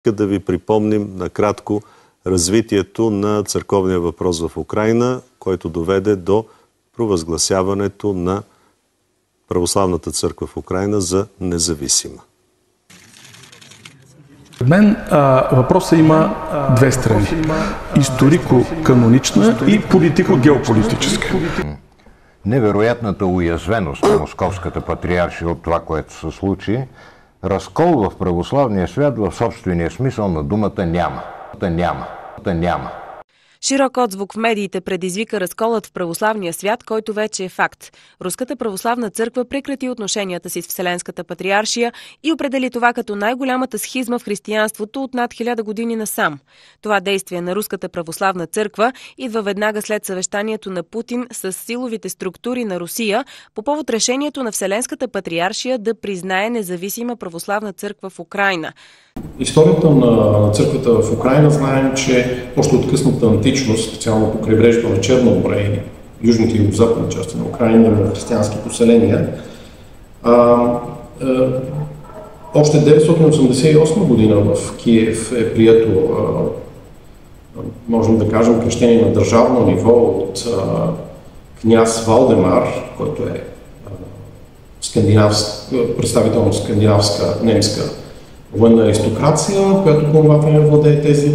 Да ви припомним накратко развитието на църковния въпрос в Украйна, който доведе до провъзгласяването на Православната църква в Украйна за независима. Пред мен въпросът има две страни. Историко-канонична и политико-геополитическа. Невероятната уязвеност на Московската патриаршия от това, което се случи, разкол в православния свят в собствения смисъл на думата няма. Широк отзвук в медиите предизвика разколът в православния свят, който вече е факт. Руската православна църква прекрати отношенията си с Вселенската патриаршия и определи това като най-голямата схизма в християнството от над 1000 години насам. Това действие на Руската православна църква идва веднага след съвещанието на Путин с силовите структури на Русия по повод решението на Вселенската патриаршия да признае независима православна църква в Украйна. Историята на църквата в Украйна знаем, че още от късната античност, специално по крайбрежието на Черно море и южните и югозападни части на Украйна, има християнски поселения. Още 988 година в Киев е прието, можем да кажем, кръщение на държавно ниво от княз Валдемар, който е представител на скандинавска немска военна аристокрация, която по това време владее тези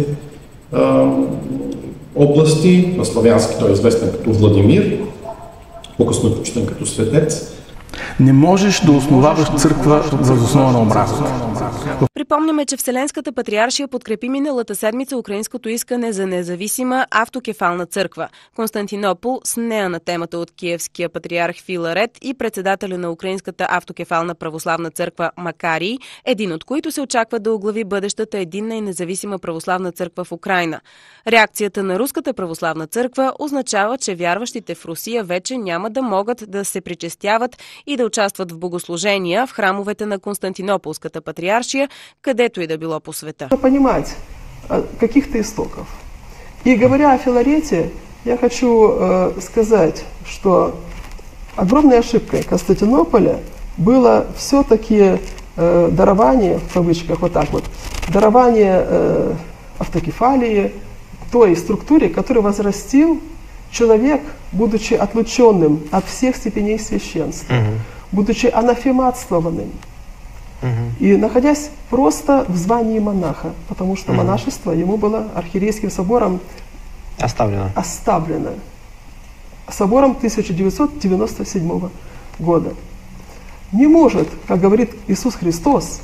области. На славянски той е известен като Владимир, по-късно е почитан като светец. Не можеш да основаваш църква въз основа на омразата. Припомняме, че Вселенската патриаршия подкрепи миналата седмица украинското искане за независима автокефална църква. Константинопол с нея на темата от киевския патриарх Филарет и председателя на Украинската автокефална православна църква Макарий, един от които се очаква да оглави бъдещата единна и независима православна църква в Украйна. Реакцията на Руската православна църква означава, че вярващите в Русия вече няма да могат да се причестяват и да участват в богослужения в храмовете на Константинополската патриаршия, където и да било по света. Понимать каких-то истоков. И говоря о Филарете, я хочу сказать, что огромной ошибкой Константинополя было все-таки дарование, в кавычках вот так вот, дарование автокефалии, той структуре, которую возрастил человек, будучи отлученным от всех степеней священства, будучи анафематствованным, и находясь просто в звании монаха, потому что монашество ему было архиерейским собором оставлено. Собором 1997 года. Не может, как говорит Иисус Христос,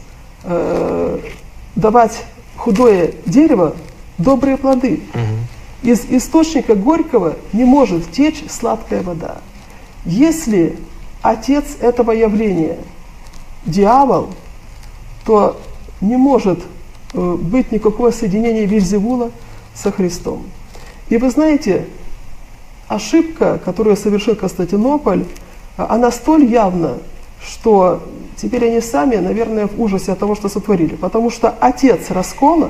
давать худое дерево добрые плоды. Из источника горького не может течь сладкая вода. Если отец этого явления дьявол, то не может быть никакого соединения Вельзевула со Христом. И вы знаете, ошибка, которую совершил Константинополь, она столь явна, что теперь они сами, наверное, в ужасе от того, что сотворили. Потому что отец раскола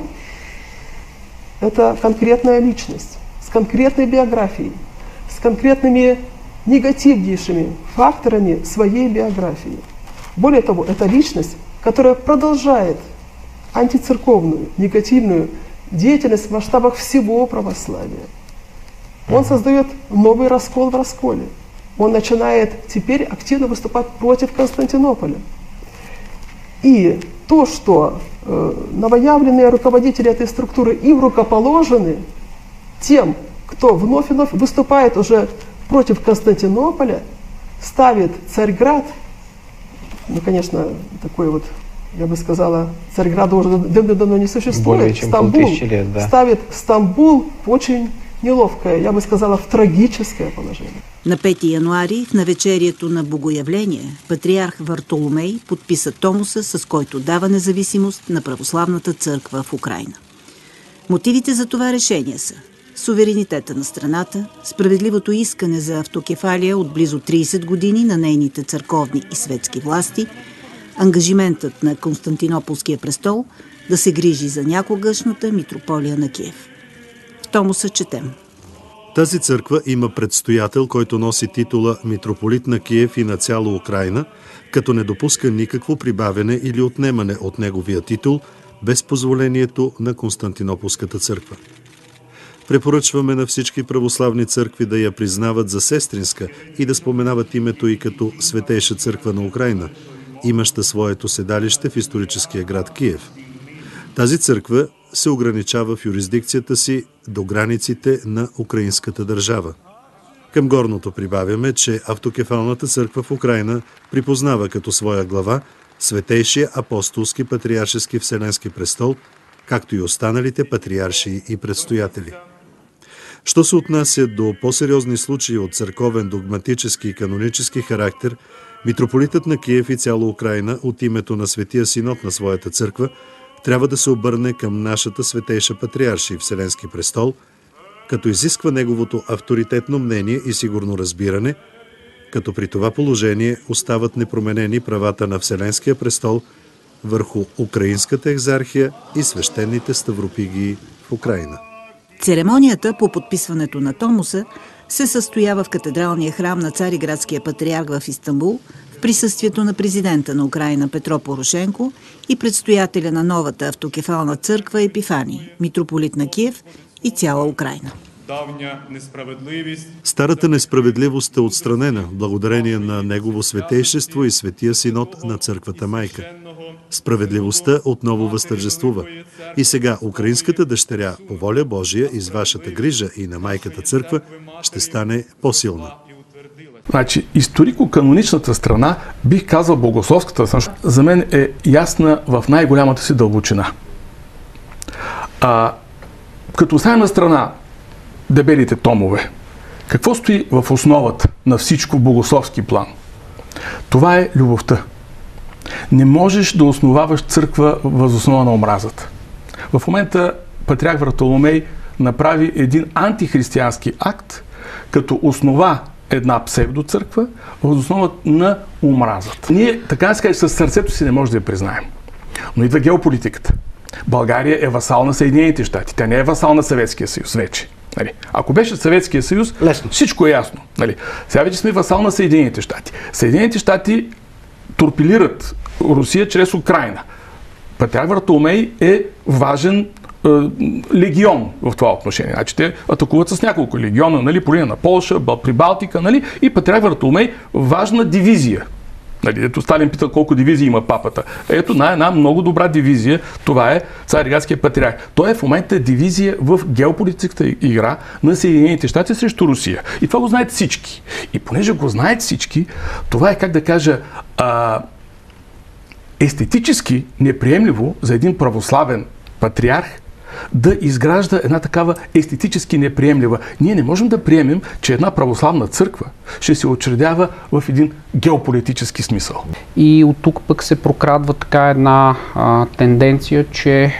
– это конкретная личность, с конкретной биографией, с конкретными негативнейшими факторами своей биографии. Более того, это личность, которая продолжает антицерковную, негативную деятельность в масштабах всего православия. Он создает новый раскол в расколе. Он начинает теперь активно выступать против Константинополя. И то, что новоявленные руководители этой структуры им рукоположены тем, кто вновь и вновь выступает уже против Константинополя, ставит Царьград, ну, конечно, такой вот, я бы сказала, Царьграда уже давно не существует. Более чем полтысячи лет, да. Ставит Стамбул в очень неловкое, я бы сказала, в трагическое положение. На 5 януари, в навечерието на Богоявление, патриарх Вартоломей подписа томоса, с който дава независимост на православната църква в Украйна. Мотивите за това решение са суверенитета на страната, справедливото искане за автокефалия от близо 30 години на нейните църковни и светски власти, ангажиментът на Константинополския престол да се грижи за някогашната митрополия на Киев. В томоса четем. Тази църква има предстоятел, който носи титула митрополит на Киев и на цяла Украйна, като не допуска никакво прибавяне или отнемане от неговия титул, без позволението на Константинополската църква. Препоръчваме на всички православни църкви да я признават за сестринска и да споменават името й като Светейша църква на Украйна, имаща своето седалище в историческия град Киев. Тази църква се ограничава в юрисдикцията си до границите на украинската държава. Към горното прибавяме, че Автокефалната църква в Украйна припознава като своя глава Светейшия апостолски патриаршески Вселенски престол, както и останалите патриарши и предстоятели. Що се отнася до по-сериозни случаи от църковен, догматически и канонически характер, митрополитът на Киев и цяла Украйна от името на Светия Синод на своята църква трябва да се обърне към нашата Светейша патриаршия и Вселенски престол, като изисква неговото авторитетно мнение и сигурно разбиране, като при това положение остават непроменени правата на Вселенския престол върху Украинската екзархия и свещените ставропигии в Украйна. Церемонията по подписването на Томоса се състоява в катедралния храм на Цариградския патриарх в Истанбул в присъствието на президента на Украйна Петро Порошенко и предстоятеля на новата автокефална църква Епифаний, митрополит на Киев и цяла Украйна. Старата несправедливост е отстранена благодарение на Негово светейшество и Светия Синод на Църквата Майка. Справедливостта отново възтържествува. И сега украинската дъщеря по воля Божия и с вашата грижа и на Майката Църква ще стане по-силна. Значи, историко-каноничната страна, бих казал богословската страна, за мен е ясна в най-голямата си дълбочина. Като оставим на страна дебелите томове, какво стои в основата на всичко в богословски план? Това е любовта. Не можеш да основаваш църква въз основа на омразата. В момента патриарх Вартоломей направи един антихристиянски акт, като основа една псевдоцърква въз основа на омразата. Ние, така да се каже, със сърцето си не можем да я признаем. Но идва геополитиката. България е васал на Съединените щати. Тя не е васал на Съветския съюз вече. Нали? Ако беше Съветския съюз, лесно. Всичко е ясно. Нали? Сега вече сме васал на Съединените щати. Съединените щати торпилират Русия чрез Украйна. Патриарх Вартоломей е важен легион в това отношение. Значи те атакуват с няколко легиона, нали, по линия на Полша, при Балтика, нали, и Патриарх Вартоломей важна дивизия. Нали, ето Сталин пита колко дивизии има папата. Ето на една много добра дивизия, това е Цариградския патриарх. Той е в момента дивизия в геополитическата игра на Съединените щати срещу Русия. И това го знаят всички. И понеже го знаят всички, това е, как да кажа, естетически неприемливо за един православен патриарх да изгражда една такава естетически неприемлива. Ние не можем да приемем, че една православна църква ще се учредява в един геополитически смисъл. И от тук пък се прокрадва така една тенденция, че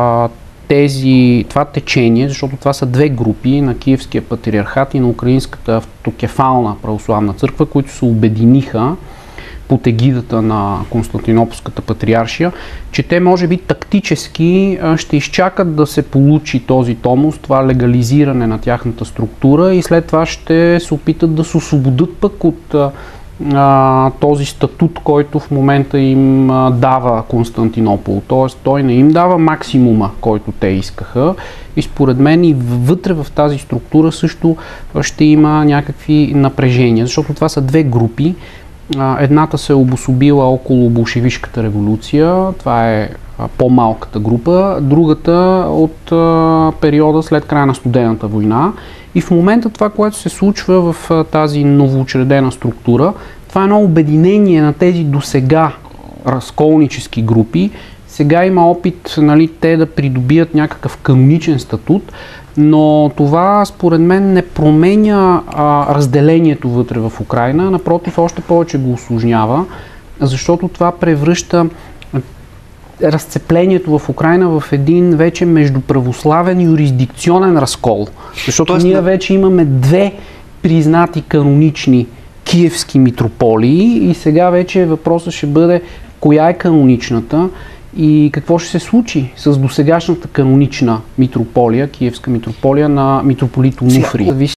това течение, защото това са две групи на Киевския патриархат и на Украинската автокефална православна църква, които се обединиха под егидата на Константинополската патриаршия, че те може би тактически ще изчакат да се получи този томос, това легализиране на тяхната структура и след това ще се опитат да се освободят пък от този статут, който в момента им дава Константинопол. Т.е. той не им дава максимума, който те искаха и според мен и вътре в тази структура също ще има някакви напрежения, защото това са две групи. Едната се е обособила около болшевишката революция, това е по-малката група, другата от периода след края на студената война. И в момента това, което се случва в тази новоучредена структура, това е едно обединение на тези досега разколнически групи. Сега има опит, нали, те да придобият някакъв каноничен статут, но това според мен не променя разделението вътре в Украйна, напротив, още повече го усложнява, защото това превръща разцеплението в Украйна в един вече междуправославен юрисдикционен разкол. Защото ние вече имаме две признати канонични киевски митрополии и сега вече въпросът ще бъде коя е каноничната и какво ще се случи с досегашната канонична митрополия, киевска митрополия на митрополит Онуфрий.